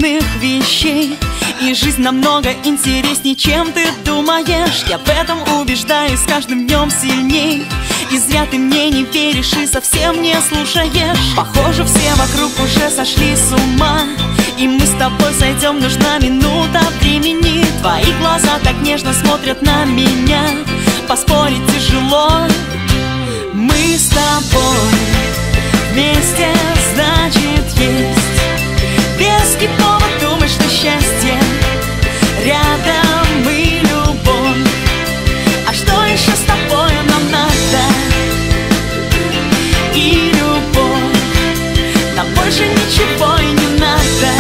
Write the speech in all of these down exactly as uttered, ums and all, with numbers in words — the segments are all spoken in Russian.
разных вещей. И жизнь намного интереснее, чем ты думаешь. Я в этом убеждаюсь с каждым днем сильней. И зря ты мне не веришь и совсем не слушаешь. Похоже, все вокруг уже сошли с ума, и мы с тобой сойдем, нужна минута времени. Твои глаза так нежно смотрят на меня, поспорить тяжело. Мы с тобой вместе, значит есть веский повод думать, что счастье рядом и любовь. А что еще с тобой нам надо? И любовь. Нам больше ничего и не надо.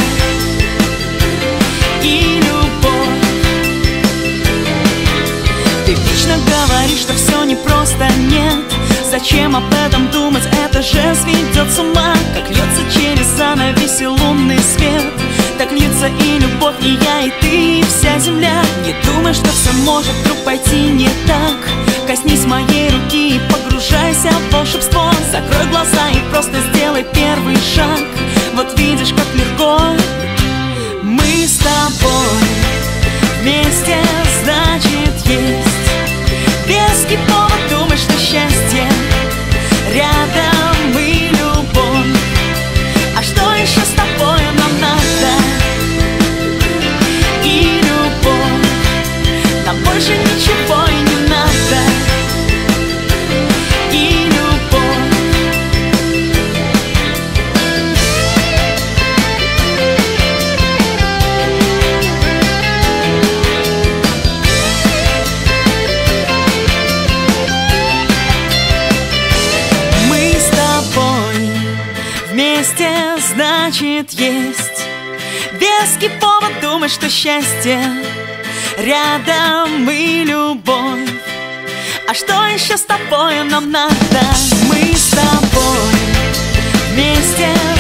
И любовь. Ты вечно говоришь, что все непросто, нет. Зачем об этом думать, это же сведет с ума. Как льется через занавеси лунный свет, так льется и любовь, и я, и ты, и вся земля. Не думай, что все может вдруг пойти не так. Коснись моей руки и погружайся в волшебство. Закрой глаза и просто сделай первый шаг. Вот видишь, как легко. Мы с тобой вместе, значит есть веский повод думать, что счастье рядом и любовь. А что еще с тобой нам надо? И любовь. Нам больше ничего и не надо. И любовь. Мы с тобой вместе, значит есть веский повод думать, что счастье рядом и любовь. А что еще с тобой нам надо? Мы с тобой вместе,